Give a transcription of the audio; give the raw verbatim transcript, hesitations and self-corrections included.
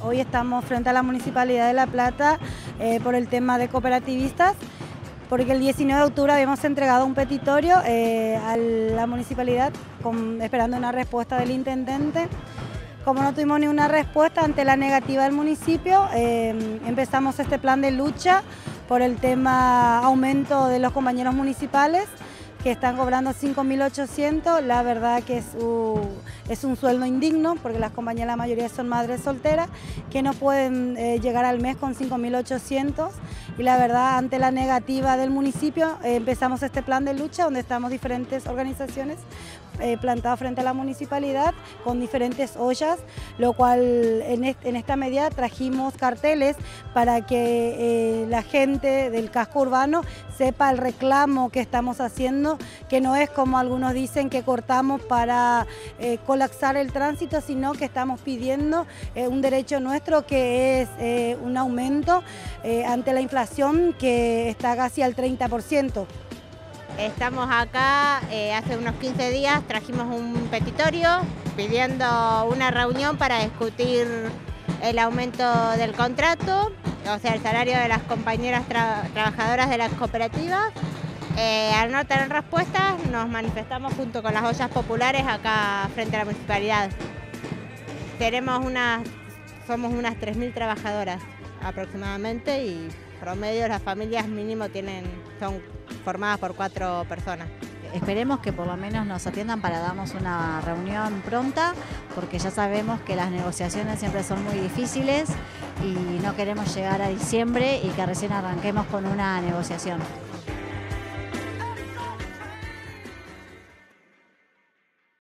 Hoy estamos frente a la Municipalidad de La Plata eh, por el tema de cooperativistas, porque el diecinueve de octubre habíamos entregado un petitorio eh, a la Municipalidad con, esperando una respuesta del Intendente. Como no tuvimos ni una respuesta ante la negativa del municipio, eh, empezamos este plan de lucha por el tema aumento de los compañeros municipales, que están cobrando cinco mil ochocientos, la verdad que es un, es un sueldo indigno, porque las compañeras la mayoría son madres solteras, que no pueden eh, llegar al mes con cinco mil ochocientos, y la verdad ante la negativa del municipio eh, empezamos este plan de lucha donde estamos diferentes organizaciones eh, plantadas frente a la municipalidad con diferentes ollas, lo cual en, este, en esta medida trajimos carteles para que eh, la gente del casco urbano sepa el reclamo que estamos haciendo, que no es como algunos dicen que cortamos para eh, colapsar el tránsito, sino que estamos pidiendo eh, un derecho nuestro, que es eh, un aumento eh, ante la inflación que está casi al treinta por ciento. Estamos acá, eh, hace unos quince días trajimos un petitorio pidiendo una reunión para discutir el aumento del contrato, o sea, el salario de las compañeras tra trabajadoras de las cooperativas. Eh, al no tener respuestas, nos manifestamos junto con las ollas populares acá frente a la municipalidad. Tenemos unas, somos unas tres mil trabajadoras aproximadamente, y promedio las familias mínimo tienen, son formadas por cuatro personas. Esperemos que por lo menos nos atiendan para darnos una reunión pronta, porque ya sabemos que las negociaciones siempre son muy difíciles y no queremos llegar a diciembre y que recién arranquemos con una negociación.